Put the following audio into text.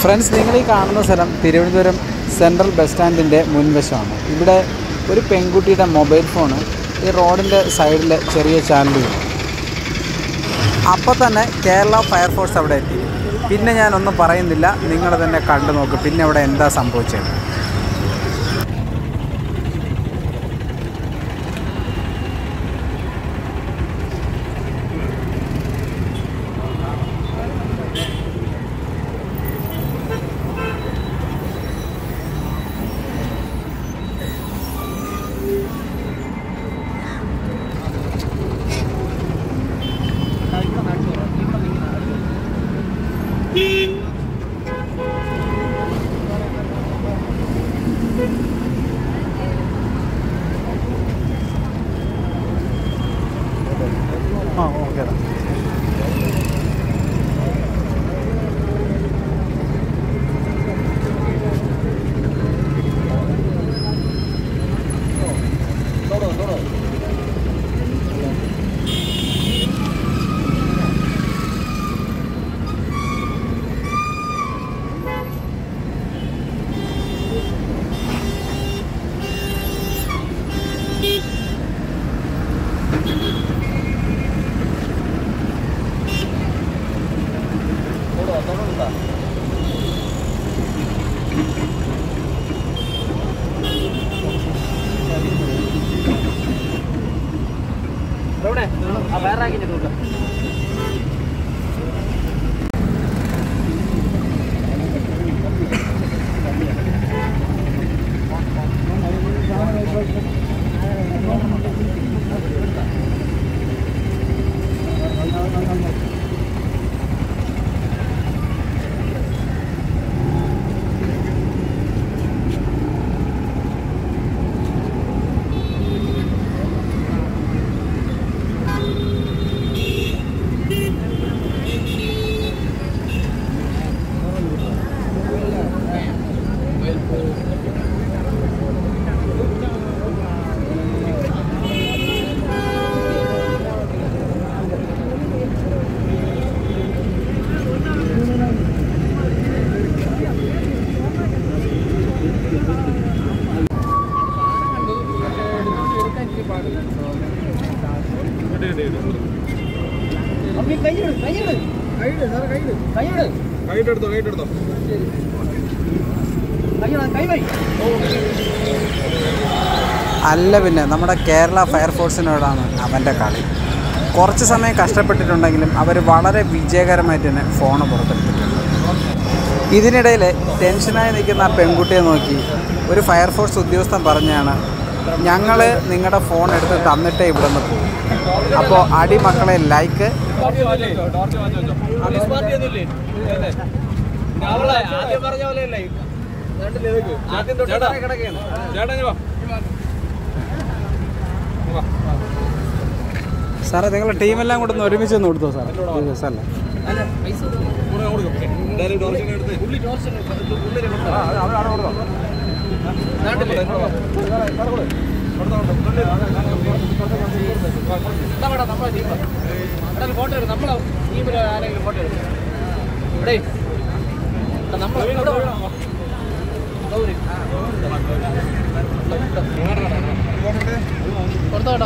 Friends, നിങ്ങൾ ഈ കാണുന്ന സ്ഥലം തിരുവനന്തപുരം സെൻട്രൽ ബസ് സ്റ്റാൻഡിൻ്റെ മുൻവശമാണ്. ഇവിടെ ഒരു പെൺകുട്ടിയുടെ മൊബൈൽ ഫോണ് ഈ റോഡിൻ്റെ സൈഡിൽ ചെറിയ ചാനലിൽ അപ്പോൾ തന്നെ കേരള ഫയർഫോഴ്സ് അവിടെ എത്തി. പിന്നെ ഞാനൊന്നും പറയുന്നില്ല, നിങ്ങൾ തന്നെ കണ്ടു നോക്ക് പിന്നെ അവിടെ എന്താ സംഭവിച്ചത്. ഓക്കെ. അല്ല പിന്നെ നമ്മുടെ കേരള ഫയർഫോഴ്സിനോടാണ് അവൻ്റെ കളി. കുറച്ച് സമയം കഷ്ടപ്പെട്ടിട്ടുണ്ടെങ്കിലും അവർ വളരെ വിജയകരമായിട്ട് തന്നെ ഫോണ് പുറത്തെടുത്തിട്ടുണ്ട്. ഇതിനിടയിൽ ടെൻഷനായി നിൽക്കുന്ന ആ പെൺകുട്ടിയെ നോക്കി ഒരു ഫയർഫോഴ്സ് ഉദ്യോഗസ്ഥൻ പറഞ്ഞാണ്, ഞങ്ങൾ നിങ്ങളുടെ ഫോൺ എടുത്ത് തന്നിട്ടേ ഇവിടെ നിന്ന് പോകും. അപ്പോൾ അടിമക്കളെ ലൈക്ക് സാറേ, നിങ്ങളുടെ ടീമെല്ലാം കൂടെ ഒന്ന് ഒരുമിച്ച് ഒന്ന് കൊടുത്തോ സാറേ. സാറല്ല ഫോട്ടോ എടുക്കും. നമ്മളെ ടീമിൽ ആരെങ്കിലും ഫോട്ടോ എടുക്കും. ഇവിടെ കൊടുത്തോട്ടോ.